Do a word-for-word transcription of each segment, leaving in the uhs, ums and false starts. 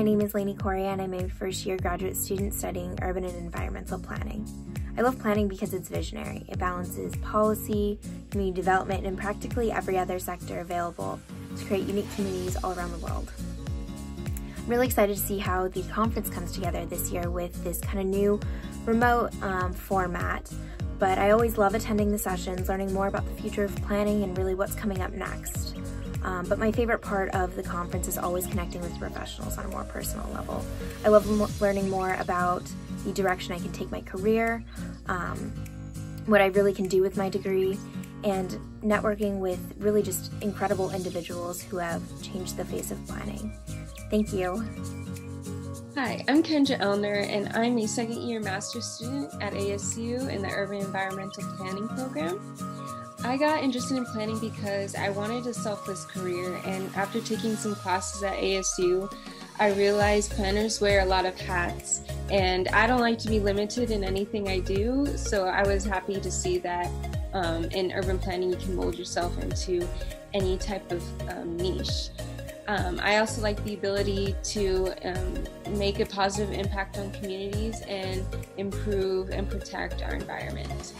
my name is Lainey Corey and I'm a first year graduate student studying urban and environmental planning. I love planning because it's visionary. It balances policy, community development, and practically every other sector available to create unique communities all around the world. I'm really excited to see how the conference comes together this year with this kind of new remote um, format, but I always love attending the sessions, learning more about the future of planning and really what's coming up next. Um, but my favorite part of the conference is always connecting with professionals on a more personal level. I love learning more about the direction I can take my career, um, what I really can do with my degree, and networking with really just incredible individuals who have changed the face of planning. Thank you. Hi, I'm Kendra Elner, and I'm a second year master's student at A S U in the Urban Environmental Planning program. I got interested in planning because I wanted a selfless career, and after taking some classes at A S U, I realized planners wear a lot of hats, and I don't like to be limited in anything I do, so I was happy to see that um, in urban planning you can mold yourself into any type of um, niche. Um, I also like the ability to um, make a positive impact on communities and improve and protect our environment.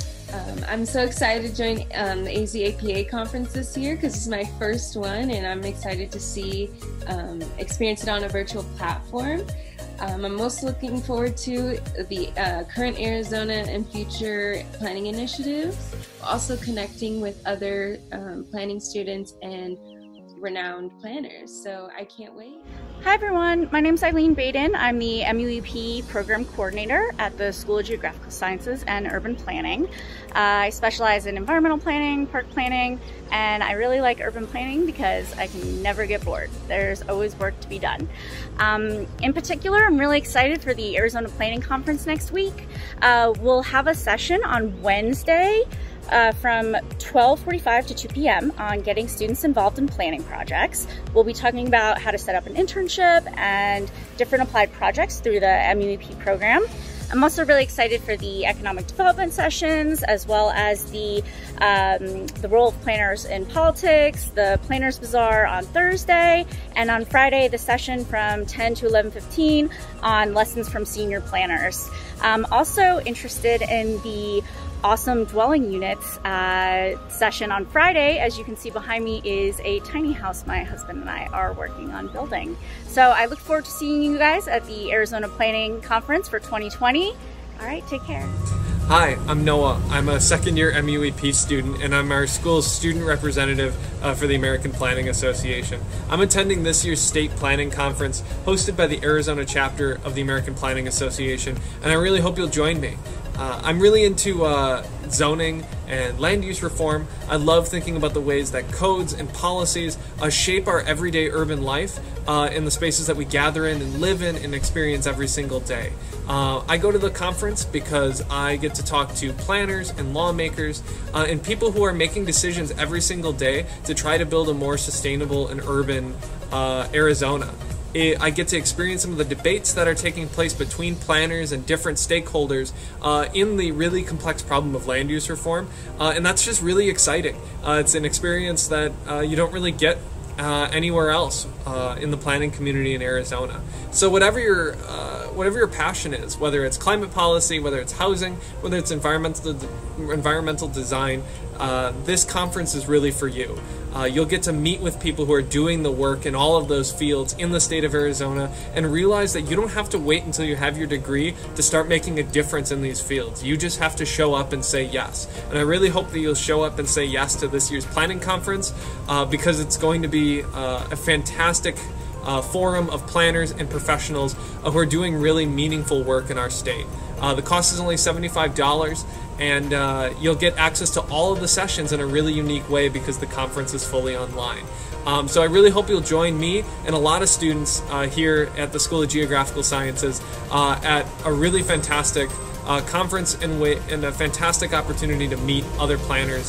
Um, I'm so excited to join um, the A Z A P A conference this year because it's my first one, and I'm excited to see, um, experience it on a virtual platform. Um, I'm most looking forward to the uh, current Arizona and future planning initiatives, also connecting with other um, planning students and renowned planners, so I can't wait. Hi everyone, my name is Eileen Baden. I'm the M U E P program coordinator at the School of Geographical Sciences and Urban Planning. Uh, I specialize in environmental planning, park planning, and I really like urban planning because I can never get bored. There's always work to be done. Um, in particular, I'm really excited for the Arizona Planning Conference next week. Uh, we'll have a session on Wednesday Uh, from twelve forty-five to two p m on getting students involved in planning projects. We'll be talking about how to set up an internship and different applied projects through the M U E P program. I'm also really excited for the economic development sessions, as well as the, um, the role of planners in politics, the Planners Bazaar on Thursday, and on Friday, the session from ten to eleven fifteen on lessons from senior planners. I'm also interested in the awesome dwelling units uh, session on Friday. As you can see behind me is a tiny house my husband and I are working on building. So I look forward to seeing you guys at the Arizona Planning Conference for twenty twenty. All right, take care. Hi, I'm Noah. I'm a second year M U E P student, and I'm our school's student representative uh, for the American Planning Association. I'm attending this year's state planning conference hosted by the Arizona chapter of the American Planning Association, and I really hope you'll join me. Uh, I'm really into uh, zoning and land use reform. I love thinking about the ways that codes and policies uh, shape our everyday urban life uh, in the spaces that we gather in and live in and experience every single day. Uh, I go to the conference because I get to talk to planners and lawmakers uh, and people who are making decisions every single day to try to build a more sustainable and urban uh, Arizona. I get to experience some of the debates that are taking place between planners and different stakeholders uh, in the really complex problem of land use reform, uh, and that's just really exciting. Uh, it's an experience that uh, you don't really get uh, anywhere else uh, in the planning community in Arizona. So whatever your uh, whatever your passion is, whether it's climate policy, whether it's housing, whether it's environmental environmental design, uh, this conference is really for you. Uh, you'll get to meet with people who are doing the work in all of those fields in the state of Arizona and realize that you don't have to wait until you have your degree to start making a difference in these fields. You just have to show up and say yes. And I really hope that you'll show up and say yes to this year's planning conference uh, because it's going to be uh, a fantastic uh, forum of planners and professionals uh, who are doing really meaningful work in our state. Uh, the cost is only seventy-five dollars, and uh, you'll get access to all of the sessions in a really unique way because the conference is fully online. Um, so I really hope you'll join me and a lot of students uh, here at the School of Geographical Sciences uh, at a really fantastic uh, conference and, way, and a fantastic opportunity to meet other planners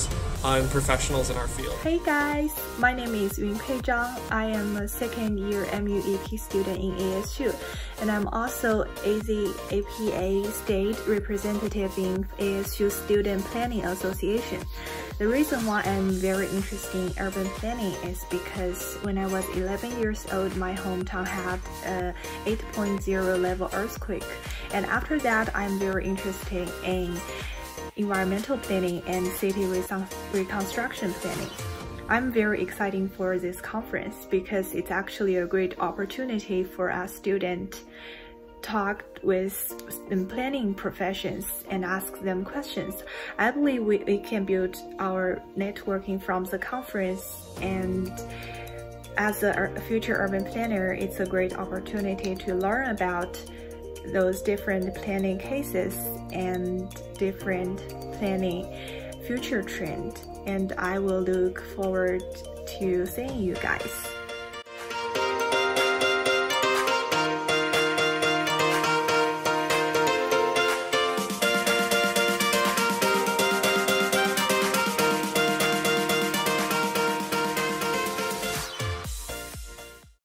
uh, and professionals in our field. Hey guys, my name is Yunpei Zhang. I am a second year M U E P student in A S U, and I'm also A Z A P A State Representative in A S U Student Planning Association. The reason why I'm very interested in urban planning is because when I was eleven years old, my hometown had a eight point zero level earthquake, and after that I'm very interested in environmental planning and city reconstruction planning. I'm very excited for this conference because it's actually a great opportunity for us students talk with planning professions and ask them questions. I believe we, we can build our networking from the conference, and as a future urban planner, it's a great opportunity to learn about those different planning cases and different planning future trend. And I will look forward to seeing you guys.